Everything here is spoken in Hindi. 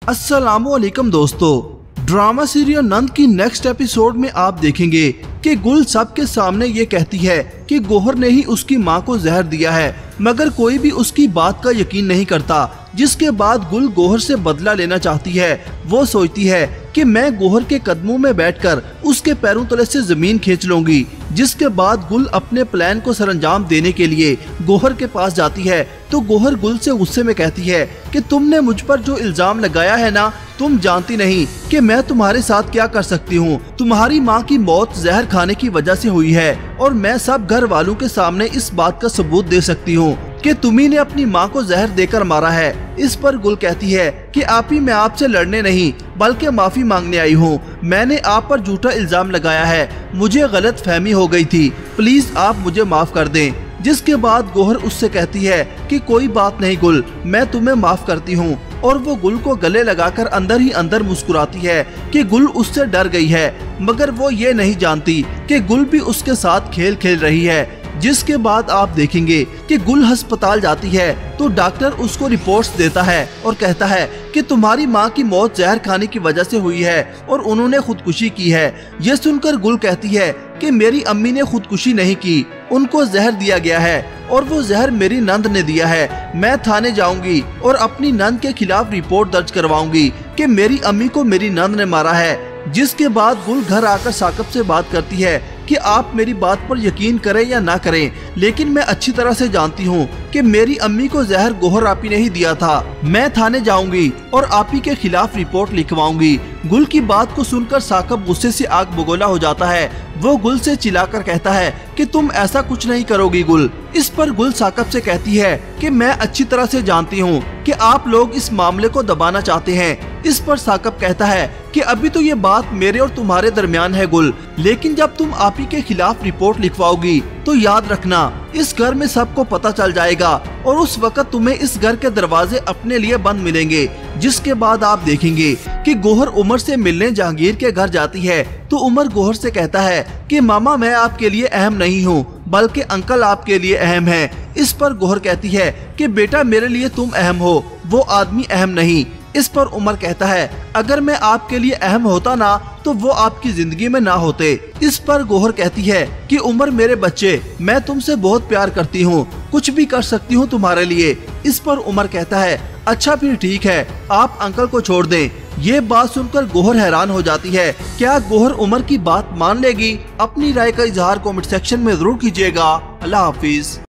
अस्सलामुअलैकुम दोस्तों, ड्रामा सीरियल नंद की नेक्स्ट एपिसोड में आप देखेंगे कि गुल सबके सामने ये कहती है कि गौहर ने ही उसकी मां को जहर दिया है, मगर कोई भी उसकी बात का यकीन नहीं करता। जिसके बाद गुल गौहर से बदला लेना चाहती है। वो सोचती है कि मैं गौहर के कदमों में बैठकर उसके पैरों तले से जमीन खींच लूंगी। जिसके बाद गुल अपने प्लान को सरअंजाम देने के लिए गौहर के पास जाती है तो गौहर गुल से गुस्से में कहती है कि तुमने मुझ पर जो इल्जाम लगाया है ना, तुम जानती नहीं कि मैं तुम्हारे साथ क्या कर सकती हूँ। तुम्हारी माँ की मौत जहर खाने की वजह से हुई है और मैं सब घर वालों के सामने इस बात का सबूत दे सकती हूँ कि तुम्ही ने अपनी माँ को जहर देकर मारा है। इस पर गुल कहती है कि आप ही, मैं आपसे लड़ने नहीं बल्कि माफी मांगने आई हूँ। मैंने आप पर झूठा इल्जाम लगाया है, मुझे गलत फहमी हो गई थी, प्लीज आप मुझे माफ कर दें। जिसके बाद गौहर उससे कहती है कि कोई बात नहीं गुल, मैं तुम्हें माफ करती हूँ। और वो गुल को गले लगाकर अंदर ही अंदर मुस्कुराती है कि गुल उससे डर गई है, मगर वो ये नहीं जानती कि गुल भी उसके साथ खेल खेल रही है। जिसके बाद आप देखेंगे कि गुल अस्पताल जाती है तो डॉक्टर उसको रिपोर्ट्स देता है और कहता है कि तुम्हारी माँ की मौत जहर खाने की वजह से हुई है और उन्होंने खुदकुशी की है। ये सुनकर गुल कहती है कि मेरी अम्मी ने खुदकुशी नहीं की, उनको जहर दिया गया है और वो जहर मेरी नंद ने दिया है। मैं थाने जाऊंगी और अपनी नंद के खिलाफ रिपोर्ट दर्ज करवाऊंगी कि मेरी अम्मी को मेरी नंद ने मारा है। जिसके बाद गुल घर आकर साकब से बात करती है कि आप मेरी बात पर यकीन करें या ना करें, लेकिन मैं अच्छी तरह से जानती हूँ कि मेरी अम्मी को जहर गौहर आपी ने ही दिया था। मैं थाने जाऊंगी और आपी के खिलाफ रिपोर्ट लिखवाऊंगी। गुल की बात को सुनकर साकब गुस्से से आग बगोला हो जाता है। वो गुल से चिल्लाकर कहता है कि तुम ऐसा कुछ नहीं करोगी गुल। इस पर गुल साकब से कहती है कि मैं अच्छी तरह से जानती हूँ कि आप लोग इस मामले को दबाना चाहते हैं। इस पर साकब कहता है कि अभी तो ये बात मेरे और तुम्हारे दरमियान है गुल, लेकिन जब तुम आपी के खिलाफ रिपोर्ट लिखवाओगी तो याद रखना इस घर में सबको पता चल जाएगा और उस वक्त तुम्हें इस घर के दरवाजे अपने लिए बंद मिलेंगे। जिसके बाद आप देखेंगे कि गौहर उमर से मिलने जहांगीर के घर जाती है तो उमर गौहर से कहता है कि मामा, मैं आपके लिए अहम नहीं हूँ बल्कि अंकल आपके लिए अहम है। इस पर गौहर कहती है कि बेटा, मेरे लिए तुम अहम हो, वो आदमी अहम नहीं। इस पर उमर कहता है अगर मैं आपके लिए अहम होता ना तो वो आपकी जिंदगी में ना होते। इस पर गौहर कहती है कि उमर मेरे बच्चे, मैं तुमसे बहुत प्यार करती हूँ, कुछ भी कर सकती हूँ तुम्हारे लिए। इस पर उमर कहता है अच्छा फिर ठीक है, आप अंकल को छोड़ दें। ये बात सुनकर गौहर हैरान हो जाती है। क्या गौहर उमर की बात मान लेगी? अपनी राय का इजहार कमेंट सेक्शन में जरूर कीजिएगा। अल्लाह हाफिज।